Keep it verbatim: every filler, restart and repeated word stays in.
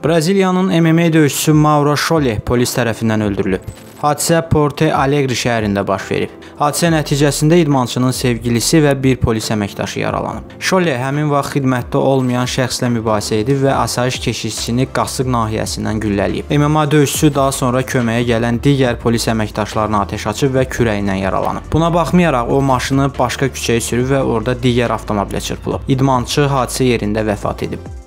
Braziliyanın M M A döyüşçüsü Mauro Şole polis tərəfindən öldürülüb. Hadisə Porto Alegre şəhərində baş verib. Hadisə nəticəsində idmançının sevgilisi və bir polis əməkdaşı yaralanıb. Şole həmin vaxt xidmətdə olmayan şəxslə mübahisə edib və asayiş keşişçisini qasıq nahiyəsindən güllələyib. M M A döyüşçüsü daha sonra köməyə gələn digər polis əməkdaşlarına atəş açıb və kürəyindən yaralanıb. Buna baxmayaraq o maşını başqa küçəyə sürüb və orada digər avtomobilə çırpılıb. İdmançı hadisə yerində vəfat edib.